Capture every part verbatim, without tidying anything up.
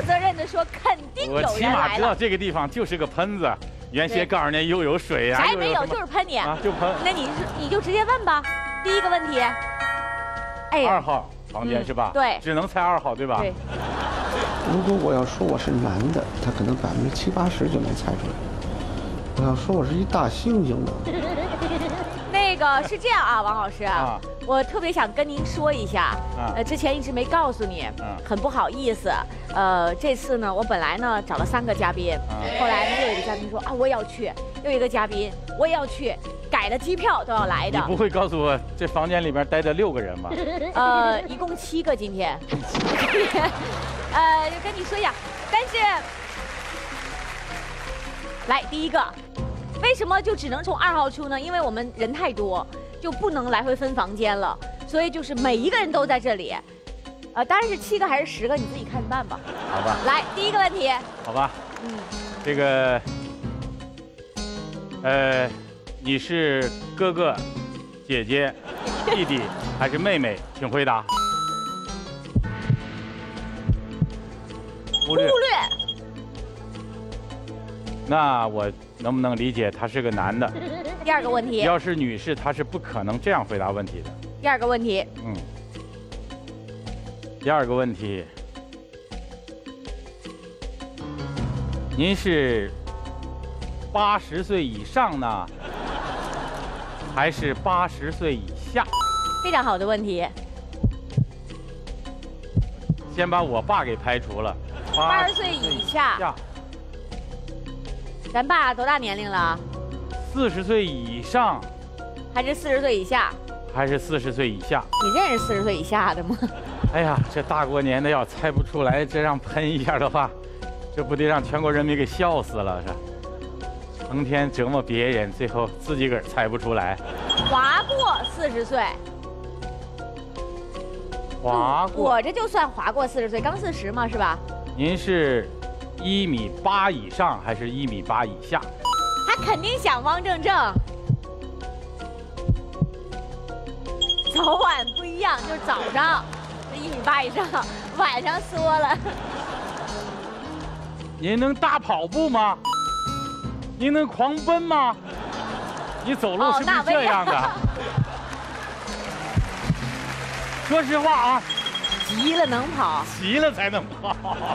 责任的说，肯定有人来了。 我起码知道这个地方就是个喷子，原先告诉你又有水呀， 啥也没有，就是喷你啊，就喷。 那你你就直接问吧。第一个问题，哎， 二号房间是吧？ 对， 只能猜二号对吧？ 对。 如果我要说我是男的，他可能百分之七八十就能猜出来。我要说我是一大猩猩呢。 那个是这样啊，王老师啊，我特别想跟您说一下，呃，之前一直没告诉你，很不好意思。呃，这次呢，我本来呢找了三个嘉宾，后来呢又有一个嘉宾说啊我也要去，又一个嘉宾我也要去，改了机票都要来的。 你不会告诉我这房间里边待着六个人吧？ 呃，一共七个今天。呃，就跟你说一下，但是来第一个。为什么就只能从二号出呢？因为我们人太多，就不能来回分房间了，所以就是每一个人都在这里。呃，当然是七个还是十个，你自己看着办吧。 好吧。 来，第一个问题。 好吧。嗯。这个，呃，你是哥哥、姐姐、弟弟还是妹妹？请回答。 忽略。忽略。 那我能不能理解他是个男的？ 第二个问题， 要是女士，她是不可能这样回答问题的。 第二个问题， 嗯。第二个问题，您是八十岁以上呢，还是八十岁以下？ 非常好的问题。 先把我爸给排除了。 八十岁以下。咱爸多大年龄了？ 四十岁以上， 还是四十岁以下？ 还是四十岁以下？ 你认识四十岁以下的吗？ 哎呀，这大过年的要猜不出来，这让喷一下的话，这不得让全国人民给笑死了是？成天折磨别人，最后自己个儿猜不出来。 划过四十岁。 划过。 我这就算划过四十岁，刚四十嘛，是吧？ 您是？一米八以上还是一米八以下？ 他肯定想方正正。早晚不一样，就是早上是一米八以上，晚上缩了。 您能大跑步吗？您能狂奔吗？你走路是不是这样的？哦、说实话啊， 急了能跑， 急了才能跑。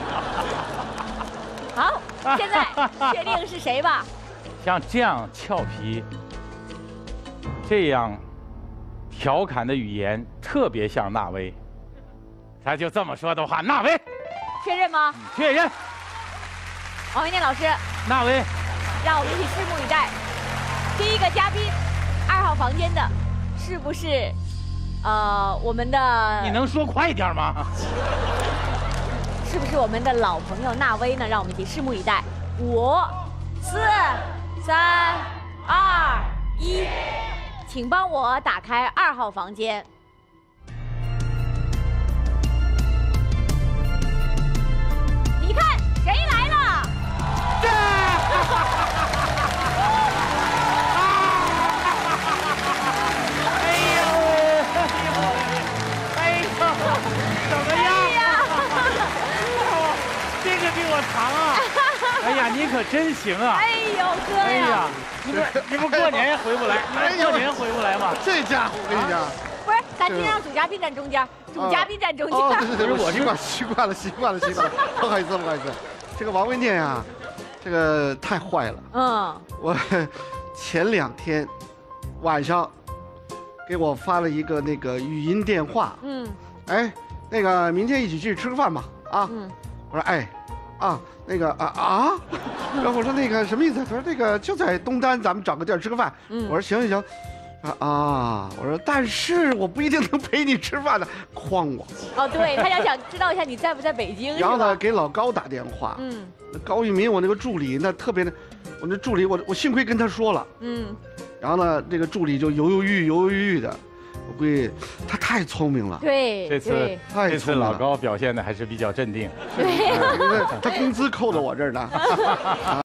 好，现在确定是谁吧？ 像这样俏皮、这样调侃的语言，特别像纳威。他就这么说的话，纳威， 确认吗？ 确认。 王维念老师， 纳威， 让我们一起拭目以待。第一个嘉宾，二号房间的，是不是？呃，我们的。 你能说快一点吗？ 是不是我们的老朋友纳威呢？让我们一起拭目以待。五、四、三、二、一，请帮我打开二号房间。你看谁来了？ 哎呦，哎呦，怎么样？这个比我长啊！哎呀，你可真行啊！ 哎呦哥呀！ 哎呀，你不你不过年也回不来，你过年回不来吗？ 这家伙，我跟你讲， 不是，咱今天让主嘉宾站中间，主嘉宾站中间。 哦，对对对，我习惯习惯了，习惯了，习惯了，不好意思，不好意思。这个王维念啊，这个太坏了。嗯，我前两天晚上给我发了一个那个语音电话。嗯，哎，那个明天一起去吃个饭吧。啊，嗯，我说哎。啊，那个啊啊，然后我说那个什么意思？他说那个就在东单，咱们找个地儿吃个饭。嗯，我说行行行，啊啊，我说但是我不一定能陪你吃饭的，诓我。 哦，对，他要想知道一下你在不在北京。 然后呢，给老高打电话。嗯，高玉民，我那个助理那特别的，我那助理我我幸亏跟他说了。嗯，然后呢，这个助理就犹犹豫豫犹犹豫豫的。我估计他太聪明了。 对， 这次这次老高表现的还是比较镇定。 对， 他工资扣到我这儿呢。